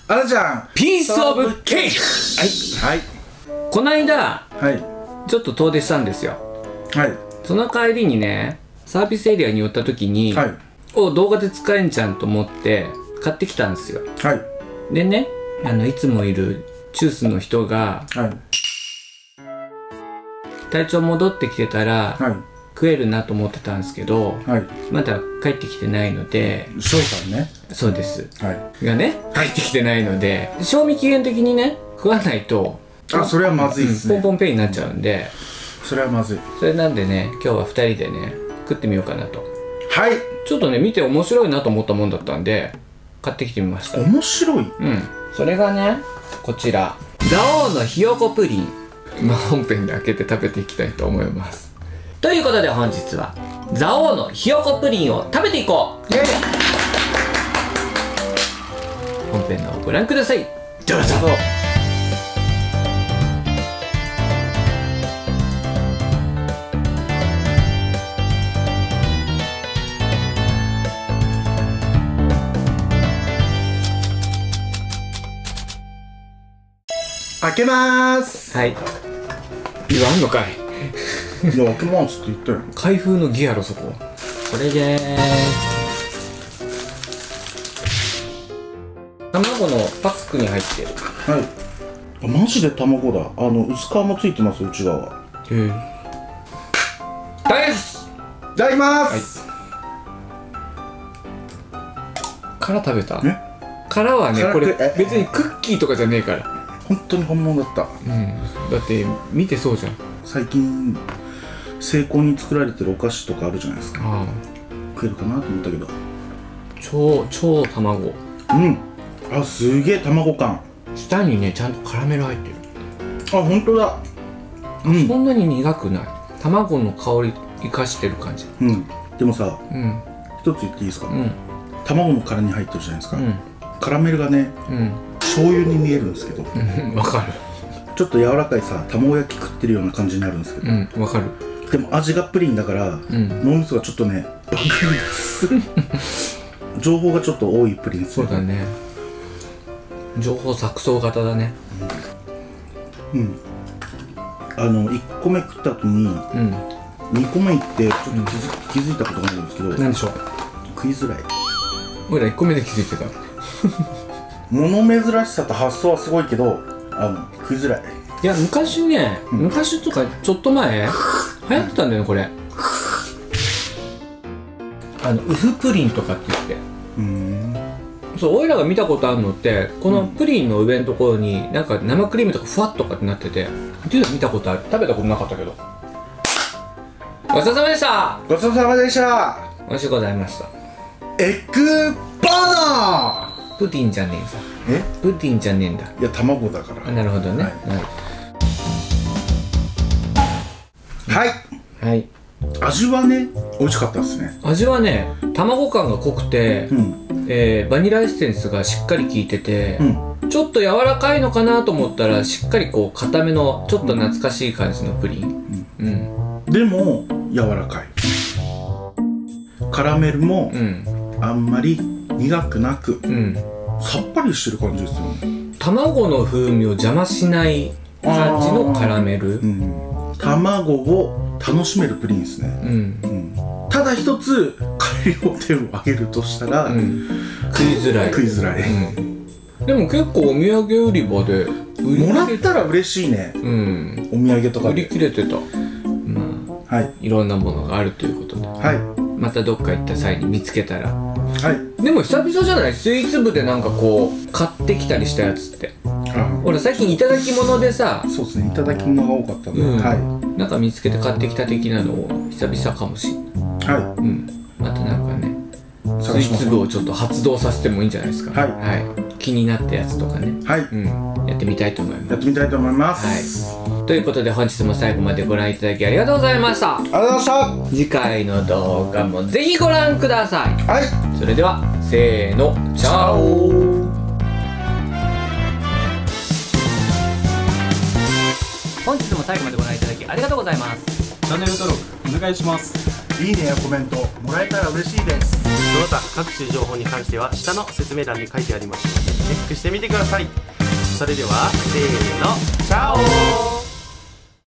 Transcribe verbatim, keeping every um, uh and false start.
あらちゃんピースオブケーキ。 はいはいこないだはいちょっと遠出したんですよ。 はいその帰りにね、サービスエリアに寄った時に、 はいお動画で使えんじゃんと思って買ってきたんですよ。 はいでね、あのいつもいるチュースの人がはい体調戻ってきてたら、 はい食えるなと思ってたんですけど、 はいまだ帰ってきてないので、 翔さんねそうですはいがね帰ってきてないので、賞味期限的にね食わないとあそれはまずいですね、 うん、ポンポンペイになっちゃうんで、 それはまずい。 それなんでね今日はふたりでね食ってみようかなと。 はいちょっとね見て面白いなと思ったもんだったんで買ってきてみました。 面白い。 うんそれがねこちら蔵王のひよこプリン、まあ本編で開けて食べていきたいと思います。ということで本日は蔵王のひよこプリンを食べていこう。イエイ。本編の方をご覧ください。どうぞ。 開けまーす。 はい。言わんのかい。 いや開けますって言ったよ。 開封の儀やろそこ。これでーす。卵のパックに入ってる。 はいあマジで卵だ。あの薄皮もついてます内側。 へえ。ですいただきまーす。 殻食べた？ え殻はねこれ殻別にクッキーとかじゃねえから。 本当に本物だった。 うんだって見てそうじゃん。 最近精巧に作られてるお菓子とかあるじゃないですか。 ああ食えるかなと思ったけど。 超超卵。 うんあすげえ卵感。 下にねちゃんとカラメル入ってる。 あ本当だ。うんそんなに苦くない。卵の香り生かしてる感じ。 うんでもさうん一つ言っていいですか。 うん卵の殻に入ってるじゃないですか。 うんカラメルがねうん醤油に見えるんですけど、 うんわかる。 ちょっと柔らかいさ卵焼き食ってるような感じになるんですけど、 うんわかる。 でも味がプリンだから、 うん脳みそがちょっとねバグりです情報がちょっと多いプリンですそうだね。情報錯綜型だね。 うんあのいっこめ食った後にうんにこめいってちょっと気づ,、気づいたことがあるんですけど、 何でしょう。 食いづらい。 俺らいっこめで気づいてた。 物珍しさと発想はすごいけどあの食いづらい。 いや昔ね、 うん昔とかちょっと前流行ってたんだよねこれ。あのウフプリンとかって言って、 うーんそう俺らが見たことあるのってこのプリンの上のところになんか生クリームとかふわっとかってなっててっていうの見たことある。食べたことなかったけど。ごちそうさまでした。 ごちそうさまでした。 美味しゅうございました。 エッグバナプディンじゃねえさ。 ーえプディンじゃねえんだ。 いや卵だから。 あなるほどね。 はい、 はい、はい、 味はね美味しかったですね。 味はね卵感が濃くて、 うんえーバニラエッセンスがしっかり効いてて、 うんちょっと柔らかいのかなと思ったらしっかりこう固めのちょっと懐かしい感じのプリン。うん、 でも柔らかい。カラメルもうんあんまり苦くなく、 うん、 さっぱりしてる感じですよね。 卵の風味を邪魔しない感じのカラメル。 うん、卵を楽しめるプリンですね。 うんうん、ただ一つ改良点を挙げるとしたら、 うん、食いづらい。 食いづらい。 うん、でも結構お土産売り場でもらったら嬉しいね。 うん、 お土産とか売りで。 切れてた。まあはいいろんなものがあるということで、 はいまたどっか行った際に見つけたら。 はい。 でも久々じゃない？スイーツ部でなんかこう買ってきたりしたやつって。 あ俺最近いただき物でさ、 そうですね。いただき物が多かったんで、 うんはなんか見つけて買ってきた的なのを久々かもしんない。 いはうんまたなんかねい。 スイ探しますーツ部をちょっと発動させてもいいんじゃないですか。 はいはい、気になったやつとかね、 はい。 うん、やってみたいと思います。 やってみたいと思います。 はい、ということで本日も最後までご覧いただきありがとうございました。 ありがとうございました。 次回の動画もぜひご覧ください。 はい。 それではせーのチャオ。本日も最後までご覧いただきありがとうございます。 チャンネル登録お願いします。 いいねやコメントもらえたら嬉しいです。 その他各種情報に関しては下の説明欄に書いてありますのでチェックしてみてください。それではせーの、チャ